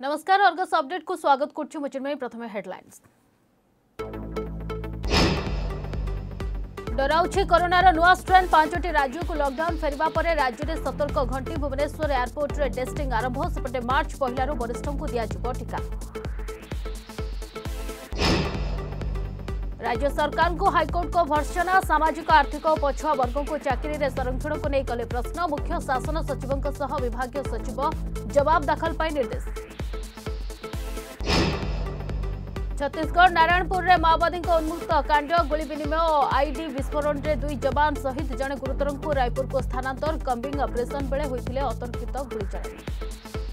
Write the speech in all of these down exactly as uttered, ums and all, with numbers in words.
नमस्कार Argus update को स्वागत करछु मुचिन्मय। प्रथमे हेडलाइंस। डराउछि कोरोनार नुआ स्ट्रेन। पांचटी राज्य को लॉकडाउन फेरिबा परे राज्य में सतर्क घंटी। भुवनेश्वर एयरपोर्ट रे टेस्टिंग आरंभ। सेपटे मार्च पहलू वरिष्ठों को दियाजिब टीका। राज्य सरकार को हाईकोर्ट को भर्त्सना। सामाजिक आर्थिक पछुआ वर्गों को चाकरी रे संरक्षण को नहीं कले प्रश्न। मुख्य शासन सचिवों सह विभागीय सचिव जवाब दाखल पाई निर्देश। छत्तीसगढ़ नारायणपुर रे माओवादी उन्मुक्त कांड। गोली विनिमय और आईडी विस्फोरण रे दुई जवान सहित जड़े गुरुतर को रायपुर को स्थानांतर। कम्बिंग ऑपरेशन बेले होइथिले अतर्कित गुलीचालना।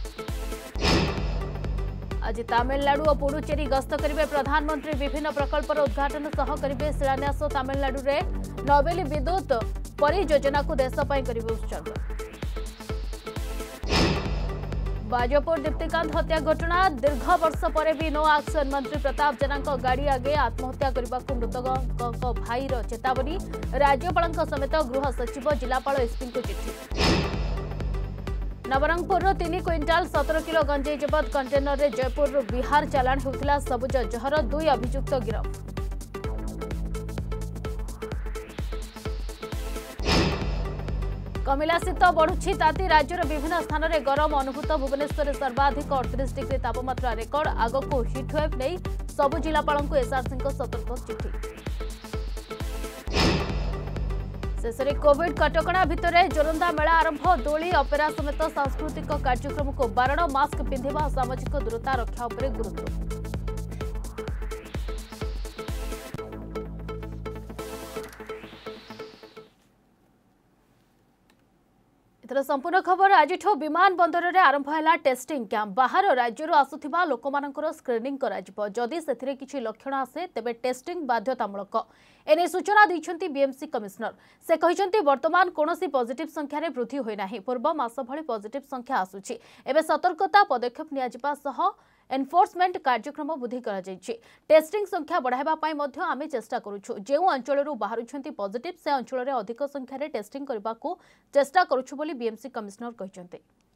आज तमिलनाडु और पुडुचेरी गस्त करेंगे प्रधानमंत्री। विभिन्न प्रकल्पर उद्घाटन सह करेंगे शिलान्यास। तमिलनाडु रे नवेली विद्युत परियोजना को देश पर करेंगे उत्सर्ग। बाजपुर दीप्तिकांत हत्या घटना। दीर्घ वर्ष पर भी नो एक्शन। मंत्री प्रताप जेना गाड़ी आगे आत्महत्या करने को मृतक भाईर चेतावनी। राज्यपाल समेत गृह सचिव जिलापाल एसपी को चिठी। नवरंगपुर तीन क्विंटाल सतर किलो गंजेई जबत। कंटेनर रे जयपुर बिहार चालाण होता सबुज जहर। दुई अभियुक्त गिरफ। कमिला शीत बढ़ुछि ताती। राज्यर विभिन्न स्थान में गरम अनुभूत। भुवनेश्वर सर्वाधिक अड़तीस डिग्री तापमात्रा रेकर्ड। आगक हिटवेव नहीं सबु जिलापाल को एसआरसी सतर्क चिठी। शेष में कोविड कटकणा भितर जोरंदा मेला आरंभ। दोली अपेरा समेत सांस्कृतिक कार्यक्रम को बारण। मास्क पिंधिबा सामाजिक दूरता रक्षा उपरे गुरुत्व। इधर संपूर्ण खबर। आज विमान बंदर में आरंभ है टेस्टिंग कैंप। बाहर राज्य आसुथिबा लोकमानकर स्क्रीनिंग कराजिबो। जदि सेथिरे किछि लक्षण आसे तेबे टेस्टिंग बाध्यतामूलक। एने सूचना दैछन्ति बीएमसी कमिश्नर। से कहिसन्ति वर्तमान कोनोसी पॉजिटिव संख्यार वृद्धि होई नाही। पूर्व मास भली पॉजिटिव संख्या आसुछि। एबे सतर्कता पदक्षेप नियाजिबा सह एनफोर्समेंट कार्यक्रम वृद्धि करा जायछि। टेस्टिंग संख्या बढ़ाइबा पाई मध्य आमे चेष्टा करूछु। जेउ अंचलरू बाहरुछन्ति पॉजिटिव से अंचल रे अधिक संख्यार टेस्टिंग करबा को चेष्टा करूछु बोली बीएमसी कमिश्नर कहिसन्ति।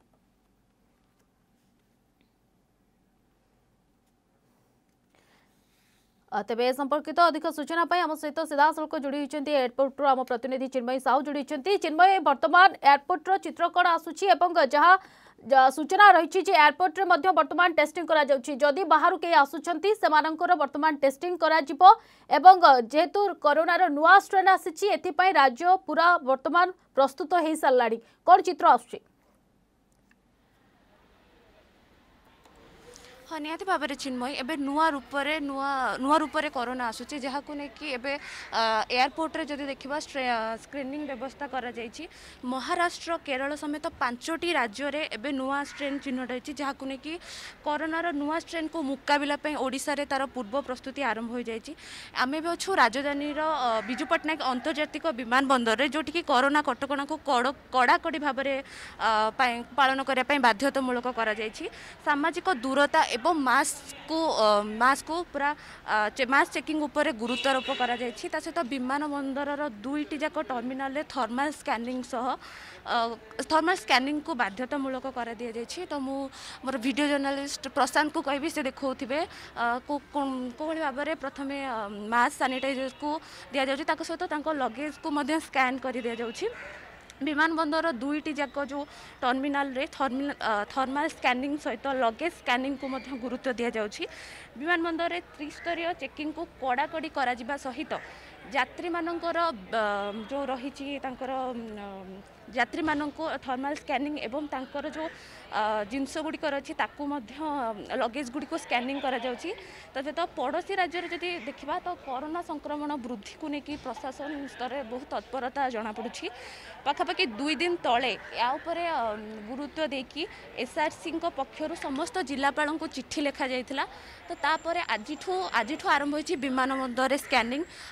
तेबे संपर्कित अधिक सूचना पाई आम सहित सीधासख जोड़ी होती एयरपोर्ट आम प्रतिनिधि चिन्मयी साहू जोड़ी होती। चिन्मयी वर्तमान एयरपोर्ट चित्र कौन आसूची एवं जहाँ सूचना रही एयरपोर्ट रे मध्य वर्तमान टेस्टिंग करा जाउछि। जदि बाहर के आसुछंती सेमानकर वर्तमान टेस्टिंग करा जिवो एवं जेहेतु कोरोनार नुआ स्ट्रेन आसीछि एथिपाई राज्य पूरा वर्तमान प्रस्तुत हो साराणी कौन चित्र आसुछि? हाँ निहाती भाव में चिन्मयी एबे नुआ रूप रे नुआ नुआ रूप रे कोरोना आसुची जहाँ को लेकिन एबे एयरपोर्ट रे जदि देखिबा स्क्रीनिंग व्यवस्था करा जायछि। महाराष्ट्र केरल समेत पांचटी राज्य रे एबे नुआ स्ट्रेन चिन्हट होइछि जहाँ को लेकिन कोरोनार नुआ स्ट्रेन को मुकाबिला पे ओडिशा रे तार पूर्व प्रस्तुति आरंभ हो जायछि। आमे भी अछु राजधानी बिजू पट्टनायक अंतर्जातिक विमान बंदर रे जोटी की कोरोना कटकणा को कड़ाकड़ी भाव में पालन करने बाध्यतामूलक करा जायछि। सामाजिक दूरता एवं मास्क को मास्क को पूरा मास्क चेकिंग उपर गुरुत्वारोप करा जायछि। ता सहित विमान बंदर दुईटी जाक टर्मिनाल रे थर्माल स्कैनिंग सह थर्माल स्कैनिंग को बाध्यतामूलक करा दिया जायछि। तो मु मोर वीडियो जर्नलिस्ट प्रशांत को कहबी से देखौथिबे को कोहली भाव में प्रथमे मास्क सैनिटाइजर को दिया जाउछि। ताको सहित तांको लगेज को मध्य स्कैन कर दिया जाउछि। विमान बंदर दुईटी जाक जो टर्मिनाल रे थर्माल स्कैनिंग सहित लगेज स्कैनिंग को मध्य गुरुत्व दिया जाउछि। विमान बंदर रे त्रिस्तरीय चेकिंग को कड़ाकड़ी करा जिबा सहित यात्री मानकर जो रही यात्री मानक थर्माल स्कैनिंग एवं तांकर जो जिनस गुड़िक अच्छी लगेज गुड़िक स्कैनिंग करा जाउछि। तथा तो पड़ोशी राज्य में जदि देखा तो कोरोना संक्रमण वृद्धि को लेकिन प्रशासन स्तर में बहुत तत्परता जनापड़ी। पाखापाखि दुई दिन तले या उपरे गुरुत्व देकी एसआरसी पक्षर समस्त जिलापाल को चिट्ठी लिखा जाइथिला। तो तापर आज आज आरंभ होइछि विमान बंदर स्कैनिंग। आज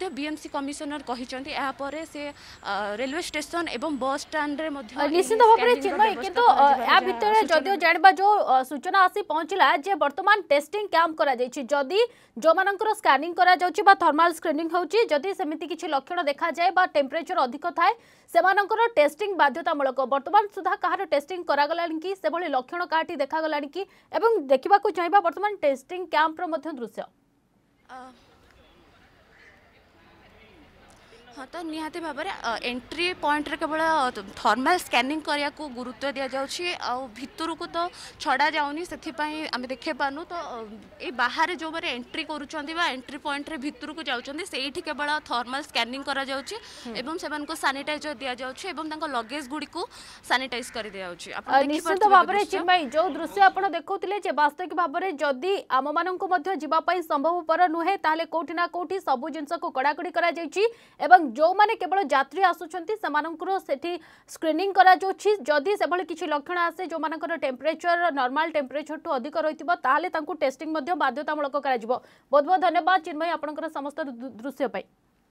मध्य बीएमसी कमिशनर कहिसंती या परे से रेलवे स्टेशन एवं बस स्टैंड रे मध्य निश्चित भाव में चिन्मय किंतु या भितर जदियो जानबा जो सूचना आसी पहुंचला जे वर्तमान टेस्टिंग कैंप करा जायछि जदी जो मानकर स्कैनिंग करा जाउछि बा थर्मल स्क्रीनिंग होउछि जदी सेमिति किछि लक्षण देखा जाय बा टेम्परेचर अधिक थाए सेमानकर टेस्टिंग बाध्यतामूलक वर्तमान सुधा कहार टेस्टिंग करा गलानी कि से भली लक्षण काटी देखा गलानी कि एवं देखिबा को चाहिबा वर्तमान टेस्टिंग कैंप रो मध्य दृश्य हाँ तो निहाती भाव में एंट्री पॉइंट रे केवल थर्मल स्कैनिंग करिया को गुरुत्व दिया जाउछि आ भितर को तो छड़ा जाउनी सेथि पई आमे देखे पानु तो ए बाहर जो बारे एंट्री करूछंती बा एंट्री पॉइंट रे भितर को जाउछंती सेठी केवल थर्मल स्कैनिंग करा जाउछि एवं सेमान को सैनिटाइजर दिया जाउछि एवं तांको लगेज गुडी को सैनिटाइज कर दिया जाउछि आपण निश्चित भाव में चिन्मय जो दृश्य आपण देखौतिले जे वास्तविक भाव में जदी आम मानन को मध्य जीवा पई संभव पर नुहे ताले कोठी ना कोठी सब जिंस को कड़ाकड़ी करा जाइछि एवं जो माने केवल यात्री आसुछंती समानकर सेठी स्क्रीनिंग करा जोछि जदी सेभली किछि लक्षण आसे जो मानकर टेम्परेचर नॉर्मल टेम्परेचर टू अधिक रहितबो ताले तांकु टेस्टिंग मध्ये बाध्यतामूलक करा जिवो। बहुत बहुत धन्यवाद चिन्मय आपनकर समस्त दृश्य पई।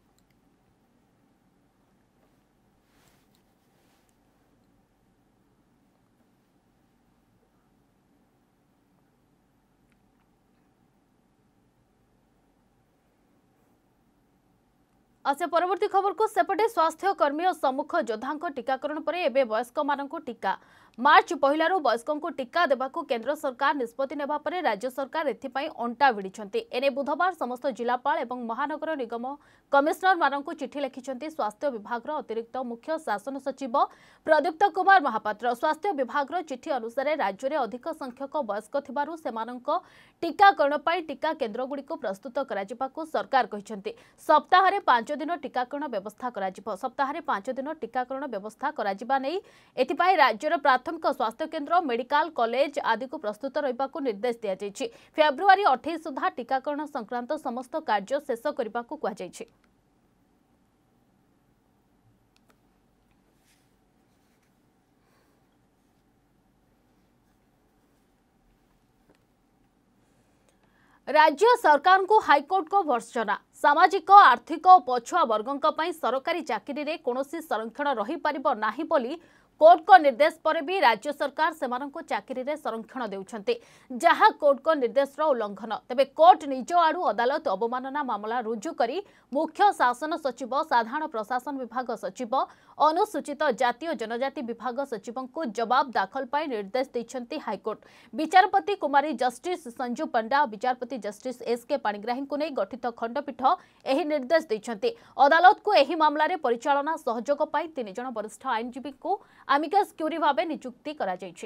आसे परवर्ती खबर को सेपटे स्वास्थ्य कर्मी और सम्मुख योद्धा टीकाकरण पर एवं वयस्क मानक टीका मार्च पहलू वयस्कों को टीका देवाकू केंद्र सरकार निष्पत्ति नेबा परे राज्य सरकार एथिपाई अंटा भिड़िछंती। एने बुधवार समस्त जिलापाल एवं महानगर निगम कमिशनर मानक चिठी लिखिछंती स्वास्थ्य विभाग अतिरिक्त मुख्य शासन सचिव प्रदीप्त कुमार महापात्र। स्वास्थ्य विभाग चिठी अनुसार राज्य में अधिक संख्यक वयस्क थिबारु सेमानक टीकाकरण पाई टीका केन्द्र गुड़िक प्रस्तुत कराजिबाकू सरकार कहिछंती। सप्ताह रे पांच दिन टीकाकरण व्यवस्था कराजिबो। सप्ताह रे पांच दिन टीकाकरण व्यवस्था कराजिबा नै एथिपाई राज्यर प्राथमिक स्वास्थ्य केन्द्र मेडिकल कॉलेज आदि को प्रस्तुत रहिबा को निर्देश दिया जायछि। फेब्रुआरी अट्ठाईस सुधा टीकाकरण संक्रांत समस्त कार्य शेष करबा को कहा जायछि। राज्य सरकार को हाईकोर्ट को भर्त्सना सामाजिक आर्थिक और पछुआ वर्गों सरकारी चाकरी रे कोनोसी संरक्षण रही परिबो नाही बोली कोर्ट को निर्देश पर भी राज्य सरकार सेमानंको चाकरी रे संरक्षण देउछंती जहां कोर्ट को निर्देश रो उल्लंघन। तेबे कोर्ट निज आड़ू अदालत अवमानना मामला रुजु करी मुख्य शासन सचिव साधारण प्रशासन विभाग सचिव अनुसूचित जाति और जनजाति विभाग सचिवों को जवाब दाखल पाई निर्देश दैछंती हाईकोर्ट। विचारपति कुमारी जस्टिस संजू पंडा और विचारपति जस्टिस एस के पाणिग्राही को नहीं गठित खंडपीठ एही निर्देश दैछंती। अदालत को एही मामला रे परिचालना सहयोग पाई तीन जण वरिष्ठ आईनजीवी को आमिकस क्यूरी भावे नियुक्ति करा जायछि।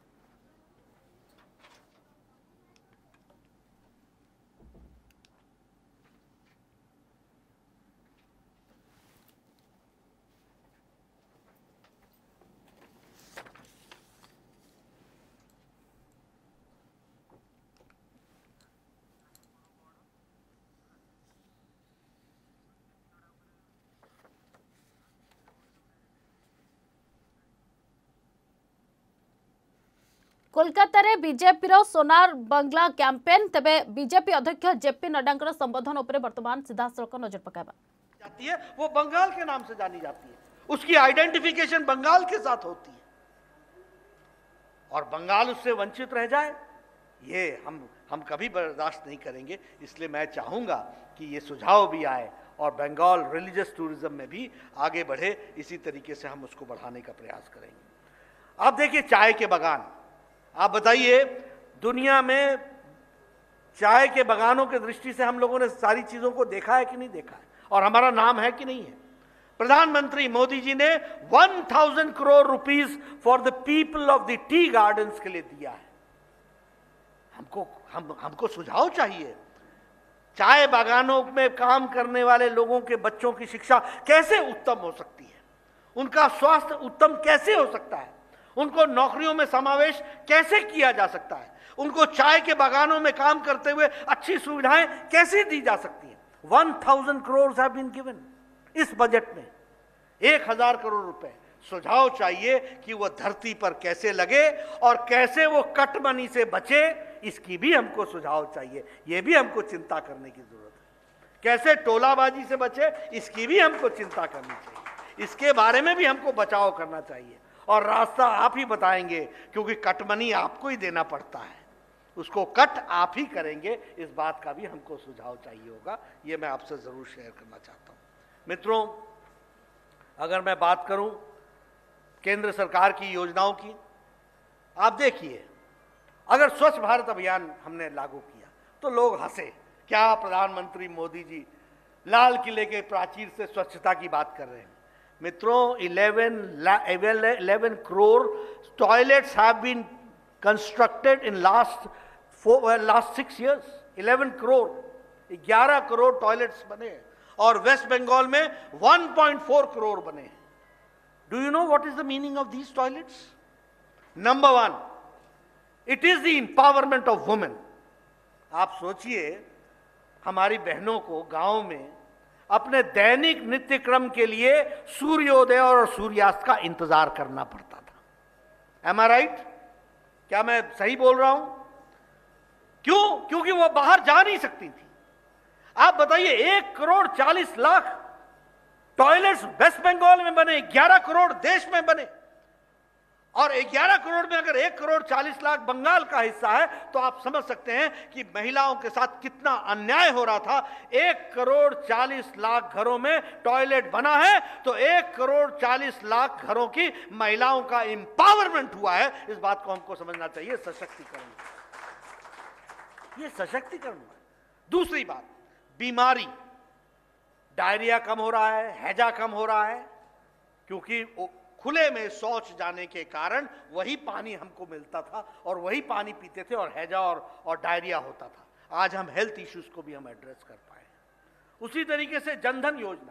कोलकाता रे बीजेपी रो सोनार बंगला कैंपेन तेबे बीजेपी अध्यक्ष जेपी नड्डा संबोधन उपरे वर्तमान सीधा सड़क नजर पकाबा जाती है। वो बंगाल के नाम से जानी जाती है, उसकी आइडेंटिफिकेशन बंगाल के साथ होती है और बंगाल उससे वंचित रह जाए ये हम हम कभी बर्दाश्त नहीं करेंगे। इसलिए मैं चाहूंगा कि ये सुझाव भी आए और बंगाल रिलीजियस टूरिज्म में भी आगे बढ़े। इसी तरीके से हम उसको बढ़ाने का प्रयास करेंगे। आप देखिए चाय के बागान, आप बताइए दुनिया में चाय के बागानों के दृष्टि से हम लोगों ने सारी चीजों को देखा है कि नहीं देखा है और हमारा नाम है कि नहीं है। प्रधानमंत्री मोदी जी ने one thousand crore rupees for the people of the tea gardens के लिए दिया है। हमको हम हमको सुझाव चाहिए चाय बागानों में काम करने वाले लोगों के बच्चों की शिक्षा कैसे उत्तम हो सकती है, उनका स्वास्थ्य उत्तम कैसे हो सकता है, उनको नौकरियों में समावेश कैसे किया जा सकता है, उनको चाय के बागानों में काम करते हुए अच्छी सुविधाएं कैसे दी जा सकती हैं। One thousand crore have been given इस बजट में, एक हजार करोड़ रुपए। सुझाव चाहिए कि वो धरती पर कैसे लगे और कैसे वो कट मनी से बचे, इसकी भी हमको सुझाव चाहिए। ये भी हमको चिंता करने की जरूरत है। कैसे टोलाबाजी से बचे, इसकी भी हमको चिंता करनी चाहिए, इसके बारे में भी हमको बचाव करना चाहिए। और रास्ता आप ही बताएंगे, क्योंकि कटमनी आपको ही देना पड़ता है, उसको कट आप ही करेंगे, इस बात का भी हमको सुझाव चाहिए होगा। ये मैं आपसे जरूर शेयर करना चाहता हूं। मित्रों, अगर मैं बात करूं केंद्र सरकार की योजनाओं की, आप देखिए, अगर स्वच्छ भारत अभियान हमने लागू किया तो लोग हंसे, क्या प्रधानमंत्री मोदी जी लाल किले के प्राचीर से स्वच्छता की बात कर रहे हैं। मित्रों, eleven crore toilets have been constructed in last four uh, last six years. eleven crore, ग्यारह करोड़ टॉयलेट्स बने, और वेस्ट बंगाल में one point four करोड़ बने। Do you know what is the meaning of these toilets? Number one, it is the empowerment of women. आप सोचिए, हमारी बहनों को गांव में अपने दैनिक नित्य क्रम के लिए सूर्योदय और सूर्यास्त का इंतजार करना पड़ता था। Am I right? क्या मैं सही बोल रहा हूं? क्यों? क्योंकि वो बाहर जा नहीं सकती थी। आप बताइए, एक करोड़ चालीस लाख टॉयलेट्स वेस्ट बंगाल में बने, ग्यारह करोड़ देश में बने, और ग्यारह करोड़ में अगर एक करोड़ चालीस लाख बंगाल का हिस्सा है, तो आप समझ सकते हैं कि महिलाओं के साथ कितना अन्याय हो रहा था। एक करोड़ चालीस लाख घरों में टॉयलेट बना है, तो एक करोड़ चालीस लाख घरों की महिलाओं का एम्पावरमेंट हुआ है। इस बात को हमको समझना चाहिए, सशक्तिकरण, ये सशक्तिकरण हुआ है। दूसरी बात, बीमारी, डायरिया कम हो रहा है, हैजा कम हो रहा है, क्योंकि खुले में शौच जाने के कारण वही पानी हमको मिलता था और वही पानी पीते थे, और हैजा और और डायरिया होता था। आज हम हेल्थ इश्यूज को भी हम एड्रेस कर पाए। उसी तरीके से जनधन योजना,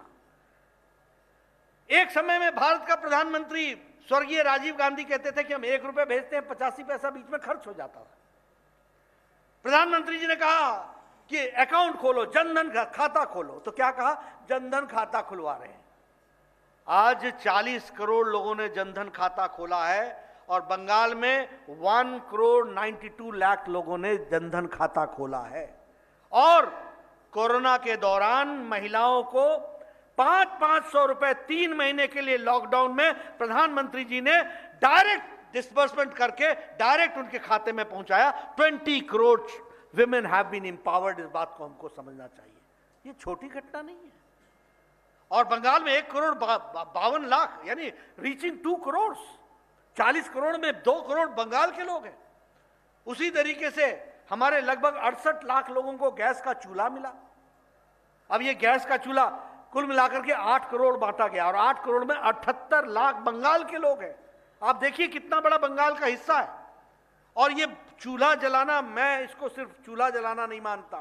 एक समय में भारत का प्रधानमंत्री स्वर्गीय राजीव गांधी कहते थे कि हम एक रुपए भेजते हैं, पचासी पैसा बीच में खर्च हो जाता था। प्रधानमंत्री जी ने कहा कि अकाउंट खोलो, जनधन खाता खोलो, तो क्या कहा? जनधन खाता खुलवा रहे हैं। आज चालीस करोड़ लोगों ने जनधन खाता खोला है, और बंगाल में एक करोड़ बानवे लाख लोगों ने जनधन खाता खोला है। और कोरोना के दौरान महिलाओं को पांच पांच सौ रुपए तीन महीने के लिए लॉकडाउन में प्रधानमंत्री जी ने डायरेक्ट डिस्बर्समेंट करके डायरेक्ट उनके खाते में पहुंचाया। Twenty crore women have been empowered. इस बात को हमको समझना चाहिए, ये छोटी घटना नहीं है। और बंगाल में एक करोड़ बावन लाख, यानी रीचिंग टू करोड़, चालीस करोड़ में दो करोड़ बंगाल के लोग हैं। उसी तरीके से हमारे लगभग अड़सठ लाख लोगों को गैस का चूल्हा मिला। अब ये गैस का चूल्हा कुल मिलाकर के आठ करोड़ बांटा गया, और आठ करोड़ में अठहत्तर लाख बंगाल के लोग हैं। आप देखिए कितना बड़ा बंगाल का हिस्सा है। और ये चूल्हा जलाना, मैं इसको सिर्फ चूल्हा जलाना नहीं मानता,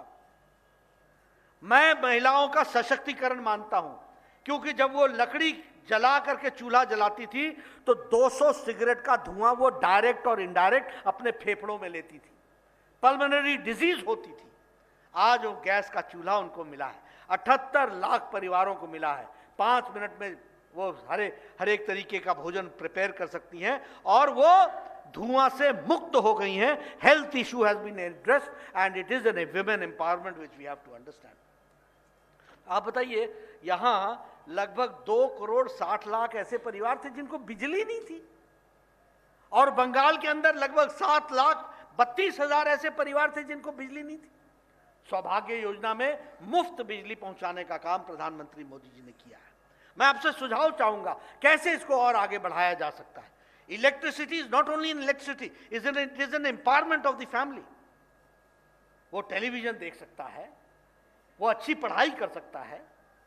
मैं महिलाओं का सशक्तिकरण मानता हूं। क्योंकि जब वो लकड़ी जला करके चूल्हा जलाती थी तो दो सौ सिगरेट का धुआं वो डायरेक्ट और इनडायरेक्ट अपने फेफड़ों में लेती थी, पल्मोनरी डिजीज होती थी। आज वो गैस का चूल्हा उनको मिला है, अठहत्तर लाख परिवारों को मिला है। पांच मिनट में वो हरे हर एक तरीके का भोजन प्रिपेयर कर सकती हैं, और वो धुआं से मुक्त हो गई हैं। Health issue has been addressed and it is an women empowerment which we have to understand. आप बताइए, यहां लगभग दो करोड़ साठ लाख ऐसे परिवार थे जिनको बिजली नहीं थी, और बंगाल के अंदर लगभग सात लाख बत्तीस हजार ऐसे परिवार थे जिनको बिजली नहीं थी। सौभाग्य योजना में मुफ्त बिजली पहुंचाने का काम प्रधानमंत्री मोदी जी ने किया है। मैं आपसे सुझाव चाहूंगा कैसे इसको और आगे बढ़ाया जा सकता है। Electricity is not only in electricity, is an it is an empowerment of the family. वो टेलीविजन देख सकता है, वो अच्छी पढ़ाई कर सकता है,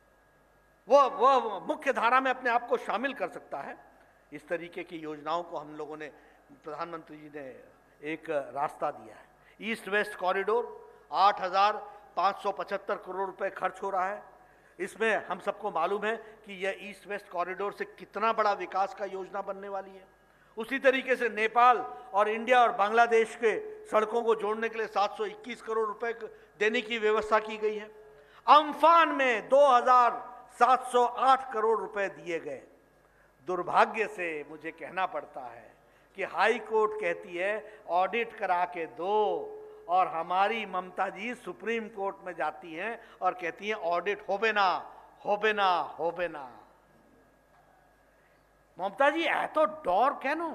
वो वो मुख्य धारा में अपने आप को शामिल कर सकता है। इस तरीके की योजनाओं को हम लोगों ने, प्रधानमंत्री जी ने एक रास्ता दिया है। ईस्ट वेस्ट कॉरिडोर आठ हजार पाँच सौ पचहत्तर करोड़ रुपए खर्च हो रहा है। इसमें हम सबको मालूम है कि यह ईस्ट वेस्ट कॉरिडोर से कितना बड़ा विकास का योजना बनने वाली है। उसी तरीके से नेपाल और इंडिया और बांग्लादेश के सड़कों को जोड़ने के लिए सात सौ इक्कीस करोड़ रुपए देने की व्यवस्था की गई है। अम्फान में दो हजार सात सौ आठ करोड़ रुपए दिए गए। दुर्भाग्य से मुझे कहना पड़ता है कि हाई कोर्ट कहती है ऑडिट करा के दो, और हमारी ममता जी सुप्रीम कोर्ट में जाती हैं और कहती हैं ऑडिट होबे ना होबे ना होबे ना। ममता जी ए तो डर केनो,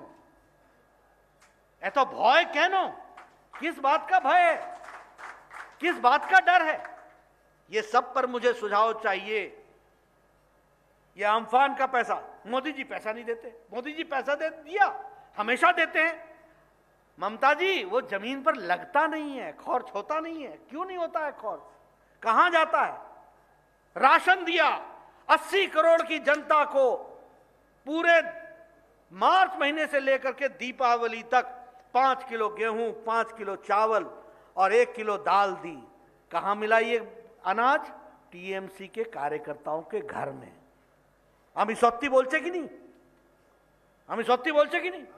ए तो भय केनो, किस बात का भय है, किस बात का डर है? ये सब पर मुझे सुझाव चाहिए। ये अम्फान का पैसा, मोदी जी पैसा नहीं देते, मोदी जी पैसा दे दिया, हमेशा देते हैं। ममता जी वो जमीन पर लगता नहीं है, खर्च होता नहीं है। क्यों नहीं होता है खर्च? कहां जाता है? राशन दिया अस्सी करोड़ की जनता को, पूरे मार्च महीने से लेकर के दीपावली तक पांच किलो गेहूं, पांच किलो चावल और एक किलो दाल दी। कहां मिला ये अनाज? टीएमसी के कार्यकर्ताओं के घर में। हम सत्य बोलचे कि नहीं? हम सत्य बोलचे कि नहीं?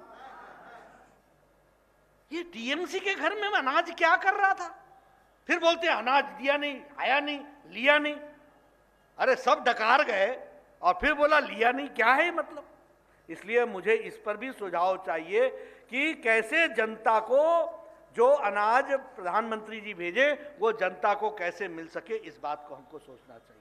ये टीएमसी के घर में अनाज क्या कर रहा था? फिर बोलते हैं अनाज दिया नहीं, आया नहीं, लिया नहीं। अरे सब डकार गए और फिर बोला लिया नहीं, क्या है मतलब? इसलिए मुझे इस पर भी सुझाव चाहिए कि कैसे जनता को जो अनाज प्रधानमंत्री जी भेजे वो जनता को कैसे मिल सके, इस बात को हमको सोचना चाहिए।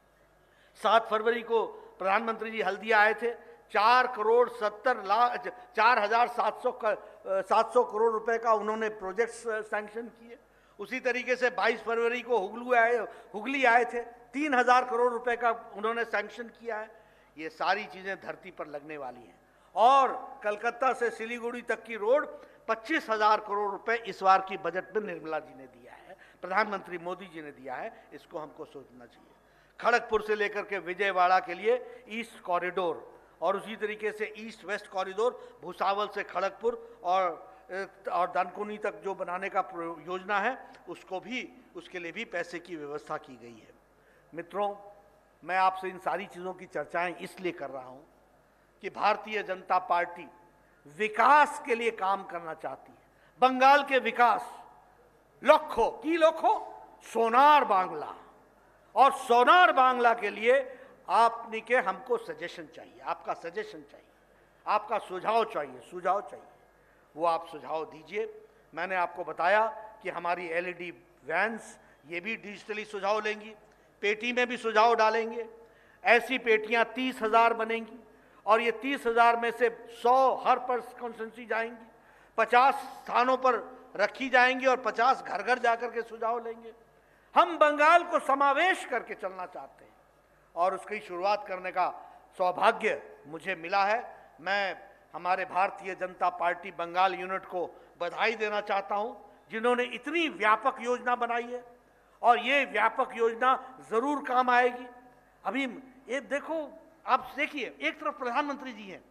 सात फरवरी को प्रधानमंत्री जी हल्दिया आए थे, चार करोड़ सत्तर लाख चार हजार सात सौ सात सौ करोड़ रुपए का उन्होंने प्रोजेक्ट सैंक्शन किए। उसी तरीके से बाईस फरवरी को हुगलू आए हुगली आए थे, तीन हजार करोड़ रुपए का उन्होंने सैंक्शन किया है। ये सारी चीजें धरती पर लगने वाली हैं। और कलकत्ता से सिलीगुड़ी तक की रोड पच्चीस हजार करोड़ रुपए इस बार की बजट में निर्मला जी ने दिया है, प्रधानमंत्री मोदी जी ने दिया है। इसको हमको सोचना चाहिए। खड़गपुर से लेकर के विजयवाड़ा के लिए ईस्ट कॉरिडोर और उसी तरीके से ईस्ट वेस्ट कॉरिडोर, भुसावल से खड़गपुर और और दानकुनी तक जो बनाने का योजना है, उसको भी उसके लिए भी पैसे की व्यवस्था की गई है। मित्रों, मैं आपसे इन सारी चीज़ों की चर्चाएं इसलिए कर रहा हूं कि भारतीय जनता पार्टी विकास के लिए काम करना चाहती है। बंगाल के विकास, लखो की लखो सोनार बांग्ला, और सोनार बांग्ला के लिए आपने के हमको सजेशन चाहिए, आपका सजेशन चाहिए, आपका सुझाव चाहिए, सुझाव चाहिए। वो आप सुझाव दीजिए। मैंने आपको बताया कि हमारी एलईडी वैन्स ये भी डिजिटली सुझाव लेंगी, पेटी में भी सुझाव डालेंगे। ऐसी पेटियां तीस हजार बनेंगी और ये तीस हजार में से सौ हर पर कॉन्स्टिट्यूंसी जाएंगी, पचास स्थानों पर रखी जाएंगी और पचास घर घर जाकर के सुझाव लेंगे। हम बंगाल को समावेश करके चलना चाहते हैं और उसकी शुरुआत करने का सौभाग्य मुझे मिला है। मैं हमारे भारतीय जनता पार्टी बंगाल यूनिट को बधाई देना चाहता हूं, जिन्होंने इतनी व्यापक योजना बनाई है और ये व्यापक योजना जरूर काम आएगी। अभी ये देखो, आप देखिए, एक तरफ प्रधानमंत्री जी हैं,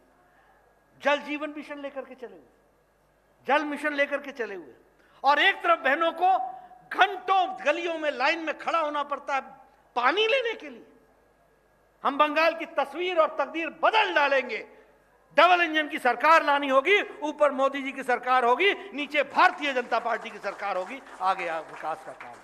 जल जीवन मिशन लेकर के चले हुए, जल मिशन लेकर के चले हुए, और एक तरफ बहनों को घंटों गलियों में लाइन में खड़ा होना पड़ता है पानी लेने के लिए। हम बंगाल की तस्वीर और तकदीर बदल डालेंगे। डबल इंजन की सरकार लानी होगी, ऊपर मोदी जी की सरकार होगी, नीचे भारतीय जनता पार्टी की सरकार होगी। आगे विकास का काम।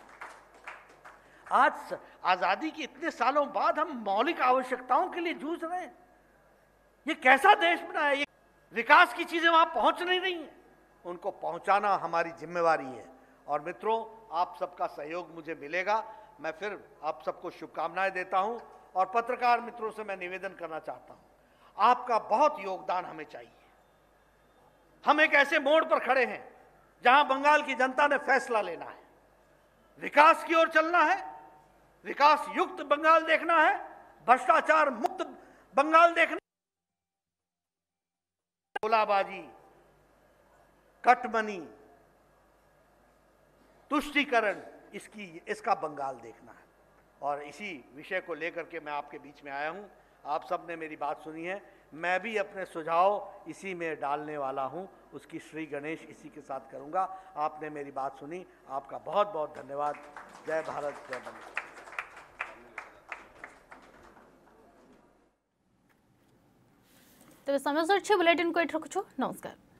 आज आजादी के इतने सालों बाद हम मौलिक आवश्यकताओं के लिए जूझ रहे हैं। ये कैसा देश बना है? ये विकास की चीजें वहां पहुंच नहीं रही हैं, उनको पहुंचाना हमारी जिम्मेवारी है। और मित्रों, आप सबका सहयोग मुझे मिलेगा। मैं फिर आप सबको शुभकामनाएं देता हूं और पत्रकार मित्रों से मैं निवेदन करना चाहता हूं, आपका बहुत योगदान हमें चाहिए। हम एक ऐसे मोड़ पर खड़े हैं जहां बंगाल की जनता ने फैसला लेना है, विकास की ओर चलना है, विकास युक्त बंगाल देखना है, भ्रष्टाचार मुक्त बंगाल देखना, गोलाबाजी, कटमनी, तुष्टीकरण, इसकी इसका बंगाल देखना है। और इसी विषय को लेकर के मैं आपके बीच में आया हूं। आप सब ने मेरी बात सुनी है, मैं भी अपने सुझाव इसी में डालने वाला हूं, उसकी श्री गणेश इसी के साथ करूंगा। आपने मेरी बात सुनी, आपका बहुत बहुत धन्यवाद। जय भारत, जय बंगाल। तेज समय सर बुलेटिन को ये रखुछु। नमस्कार।